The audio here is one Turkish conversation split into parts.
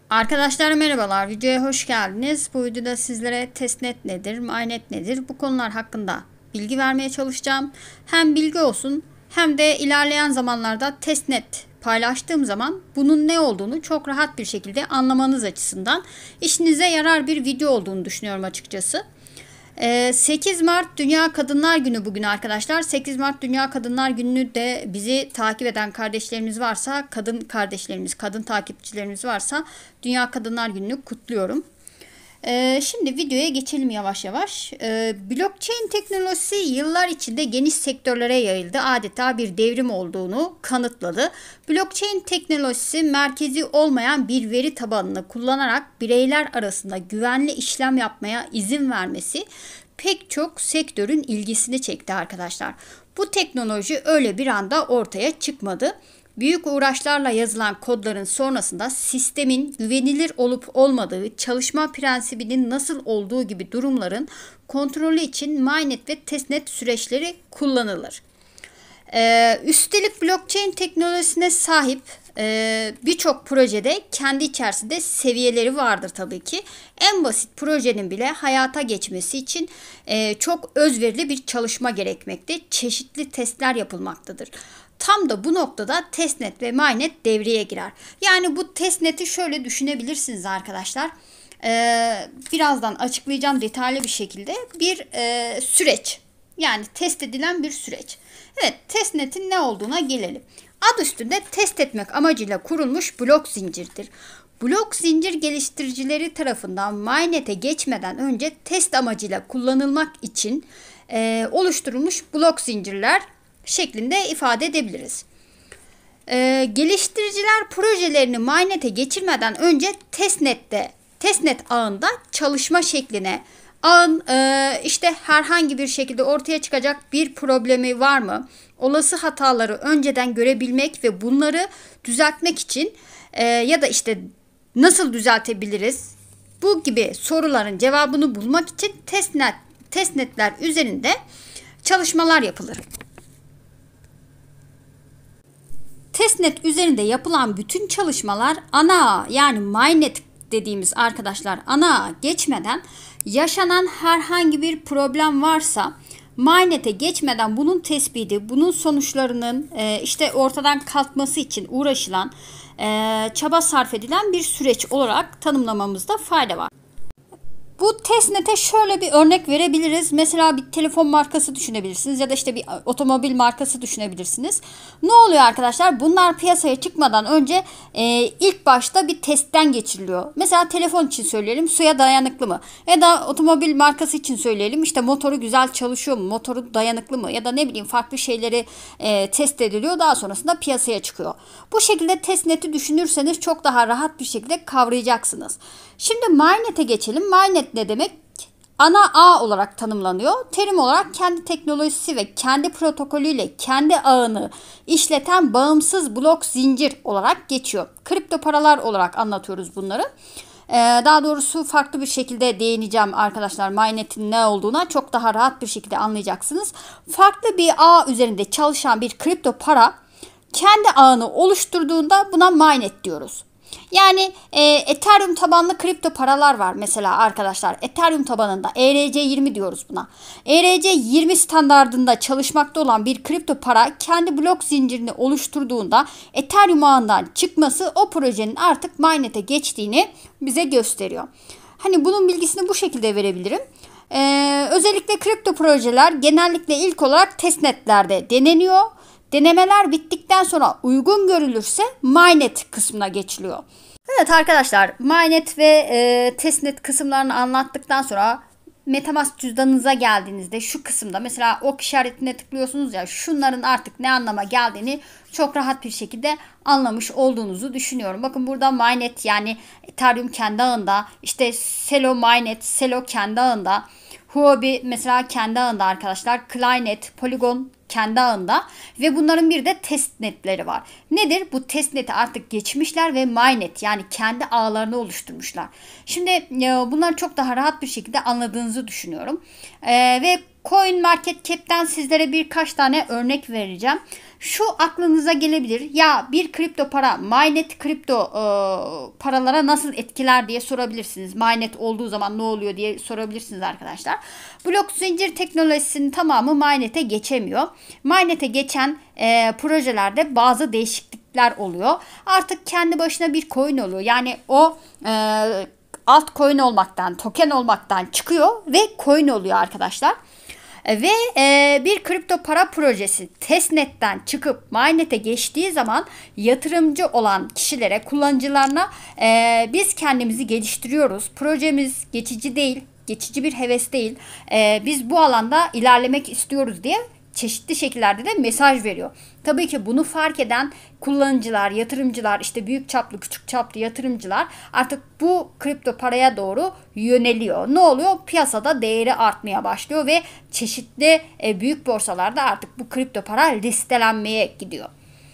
Arkadaşlar merhabalar, videoya hoş geldiniz. Bu videoda sizlere testnet nedir, mainnet nedir bu konular hakkında bilgi vermeye çalışacağım. Hem bilgi olsun hem de ilerleyen zamanlarda testnet paylaştığım zaman bunun ne olduğunu çok rahat bir şekilde anlamanız açısından işinize yarar bir video olduğunu düşünüyorum açıkçası. 8 Mart Dünya Kadınlar Günü bugün arkadaşlar. 8 Mart Dünya Kadınlar Günü'nü de bizi takip eden kardeşlerimiz varsa, kadın kardeşlerimiz, kadın takipçilerimiz varsa Dünya Kadınlar Günü'nü kutluyorum. Şimdi videoya geçelim yavaş yavaş. Blockchain teknolojisi yıllar içinde geniş sektörlere yayıldı. Adeta bir devrim olduğunu kanıtladı. Blockchain teknolojisi merkezi olmayan bir veri tabanını kullanarak bireyler arasında güvenli işlem yapmaya izin vermesi pek çok sektörün ilgisini çekti arkadaşlar. Bu teknoloji öyle bir anda ortaya çıkmadı. Büyük uğraşlarla yazılan kodların sonrasında sistemin güvenilir olup olmadığı, çalışma prensibinin nasıl olduğu gibi durumların kontrolü için mainnet ve testnet süreçleri kullanılır. Üstelik blockchain teknolojisine sahip birçok projede kendi içerisinde seviyeleri vardır tabii ki. En basit projenin bile hayata geçmesi için çok özverili bir çalışma gerekmekte. Çeşitli testler yapılmaktadır. Tam da bu noktada testnet ve mainnet devreye girer. Yani bu testneti şöyle düşünebilirsiniz arkadaşlar. Birazdan açıklayacağım detaylı bir şekilde bir süreç. Yani test edilen bir süreç. Evet, testnetin ne olduğuna gelelim. Adı üstünde test etmek amacıyla kurulmuş blok zincirdir. Blok zincir geliştiricileri tarafından mainnet'e geçmeden önce test amacıyla kullanılmak için oluşturulmuş blok zincirler şeklinde ifade edebiliriz. Geliştiriciler projelerini mainnet'e geçirmeden önce testnet ağında çalışma şekline, ağın işte herhangi bir şekilde ortaya çıkacak bir problemi var mı? Olası hataları önceden görebilmek ve bunları düzeltmek için ya da işte nasıl düzeltebiliriz? Bu gibi soruların cevabını bulmak için testnetler üzerinde çalışmalar yapılır. Testnet üzerinde yapılan bütün çalışmalar ana ağ yani mainnet dediğimiz arkadaşlar ana ağa geçmeden yaşanan herhangi bir problem varsa mainnet'e geçmeden bunun tespiti, bunun sonuçlarının işte ortadan kalkması için uğraşılan, çaba sarf edilen bir süreç olarak tanımlamamızda fayda var. Bu testnet'e şöyle bir örnek verebiliriz. Mesela bir telefon markası düşünebilirsiniz ya da işte bir otomobil markası düşünebilirsiniz. Ne oluyor arkadaşlar? Bunlar piyasaya çıkmadan önce ilk başta bir testten geçiriliyor. Mesela telefon için söyleyelim, suya dayanıklı mı? Ya da otomobil markası için söyleyelim, işte motoru güzel çalışıyor mu? Motoru dayanıklı mı? Ya da ne bileyim farklı şeyleri test ediliyor. Daha sonrasında piyasaya çıkıyor. Bu şekilde testnet'i düşünürseniz çok daha rahat bir şekilde kavrayacaksınız. Şimdi mainnet'e geçelim. Mainnet ne demek? Ana ağ olarak tanımlanıyor. Terim olarak kendi teknolojisi ve kendi protokolüyle kendi ağını işleten bağımsız blok zincir olarak geçiyor. Kripto paralar olarak anlatıyoruz bunları. Daha doğrusu farklı bir şekilde değineceğim arkadaşlar. Mainnet'in ne olduğuna çok daha rahat bir şekilde anlayacaksınız. Farklı bir ağ üzerinde çalışan bir kripto para kendi ağını oluşturduğunda buna mainnet diyoruz. Yani Ethereum tabanlı kripto paralar var mesela arkadaşlar. Ethereum tabanında ERC20 diyoruz buna. ERC20 standardında çalışmakta olan bir kripto para kendi blok zincirini oluşturduğunda Ethereum ağından çıkması o projenin artık mainnet'e geçtiğini bize gösteriyor. Hani bunun bilgisini bu şekilde verebilirim. Özellikle kripto projeler genellikle ilk olarak testnetlerde deneniyor. Denemeler bittikten sonra uygun görülürse mainnet kısmına geçiliyor. Evet arkadaşlar, mainnet ve testnet kısımlarını anlattıktan sonra MetaMask cüzdanınıza geldiğinizde şu kısımda mesela ok işaretine tıklıyorsunuz ya, şunların artık ne anlama geldiğini çok rahat bir şekilde anlamış olduğunuzu düşünüyorum. Bakın burada mainnet yani Ethereum kendi ağında, işte Celo mainnet, Celo kendi ağında, Huobi mesela kendi ağında arkadaşlar, Klaynet, Polygon kendi ağında ve bunların bir de testnetleri var. Nedir? Bu testneti artık geçmişler ve mainnet yani kendi ağlarını oluşturmuşlar. Şimdi bunları çok daha rahat bir şekilde anladığınızı düşünüyorum. Ve CoinMarketCap'ten sizlere birkaç tane örnek vereceğim. Şu aklınıza gelebilir. Ya bir kripto para mainnet kripto paralara nasıl etkiler diye sorabilirsiniz. Mainnet olduğu zaman ne oluyor diye sorabilirsiniz arkadaşlar. Blok zincir teknolojisinin tamamı mainnet'e geçemiyor. Mainnet'e geçen projelerde bazı değişiklikler oluyor. Artık kendi başına bir coin oluyor. Yani o altcoin olmaktan, token olmaktan çıkıyor ve coin oluyor arkadaşlar. Ve bir kripto para projesi testnet'ten çıkıp mainnet'e geçtiği zaman yatırımcı olan kişilere, kullanıcılarına biz kendimizi geliştiriyoruz. Projemiz geçici değil, geçici bir heves değil. Biz bu alanda ilerlemek istiyoruz diye çeşitli şekillerde de mesaj veriyor. Tabii ki bunu fark eden kullanıcılar, yatırımcılar, işte büyük çaplı, küçük çaplı yatırımcılar artık bu kripto paraya doğru yöneliyor. Ne oluyor? Piyasada değeri artmaya başlıyor ve çeşitli büyük borsalarda artık bu kripto para listelenmeye gidiyor.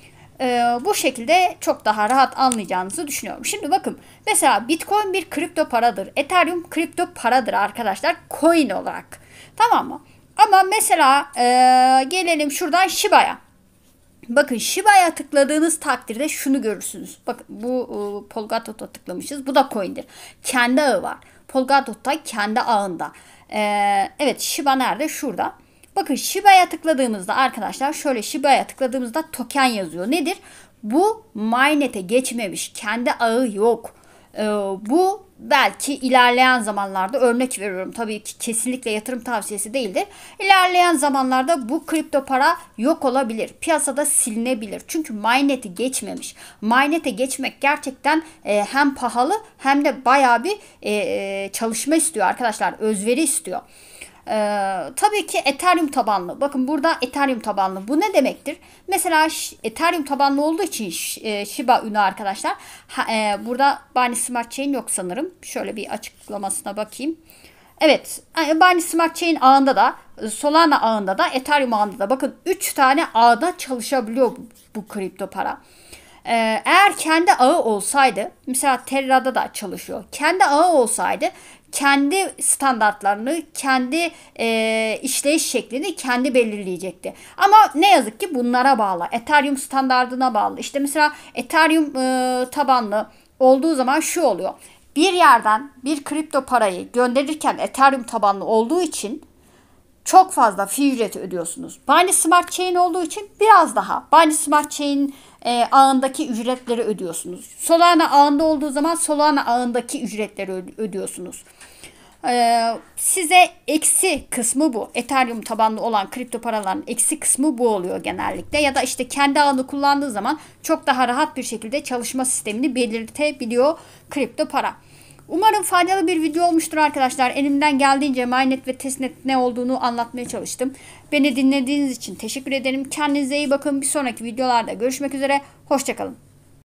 Bu şekilde çok daha rahat anlayacağınızı düşünüyorum. Şimdi bakın, mesela Bitcoin bir kripto paradır. Ethereum kripto paradır arkadaşlar, coin olarak. Tamam mı? Ama mesela gelelim şuradan Shiba'ya. Bakın, Shiba'ya tıkladığınız takdirde şunu görürsünüz. Bakın, bu Polkadot'a tıklamışız. Bu da coin'dir. Kendi ağı var. Polkadot da kendi ağında. Evet, Shiba nerede? Şurada. Bakın, Shiba'ya tıkladığımızda arkadaşlar, şöyle Shiba'ya tıkladığımızda token yazıyor. Nedir? Bu mainnet'e geçmemiş. Kendi ağı yok. Bu belki ilerleyen zamanlarda, örnek veriyorum, tabii ki kesinlikle yatırım tavsiyesi değildir. İlerleyen zamanlarda bu kripto para yok olabilir. Piyasada silinebilir. Çünkü mainnet'i geçmemiş. Mainnet'e geçmek gerçekten hem pahalı hem de bayağı bir çalışma istiyor arkadaşlar. Özveri istiyor. Tabii ki Ethereum tabanlı. Bakın, burada Ethereum tabanlı. Bu ne demektir? Mesela Ethereum tabanlı olduğu için Shiba Inu arkadaşlar. Burada Binance Smart Chain yok sanırım. Şöyle bir açıklamasına bakayım. Evet, Binance Smart Chain ağında da, Solana ağında da, Ethereum ağında da, bakın 3 tane ağda çalışabiliyor bu kripto para. Eğer kendi ağı olsaydı, mesela Terra'da da çalışıyor. Kendi ağı olsaydı kendi standartlarını, kendi işleyiş şeklini kendi belirleyecekti. Ama ne yazık ki bunlara bağlı. Ethereum standardına bağlı. İşte mesela Ethereum tabanlı olduğu zaman şu oluyor. Bir yerden bir kripto parayı gönderirken Ethereum tabanlı olduğu için çok fazla fee ücreti ödüyorsunuz. Binance Smart Chain olduğu için biraz daha. Binance Smart Chain ağındaki ücretleri ödüyorsunuz. Solana ağında olduğu zaman Solana ağındaki ücretleri ödüyorsunuz. Size eksi kısmı bu. Ethereum tabanlı olan kripto paraların eksi kısmı bu oluyor genellikle. Ya da işte kendi ağını kullandığı zaman çok daha rahat bir şekilde çalışma sistemini belirtebiliyor kripto para. Umarım faydalı bir video olmuştur arkadaşlar. Elimden geldiğince mainnet ve testnet ne olduğunu anlatmaya çalıştım. Beni dinlediğiniz için teşekkür ederim. Kendinize iyi bakın. Bir sonraki videolarda görüşmek üzere. Hoşça kalın.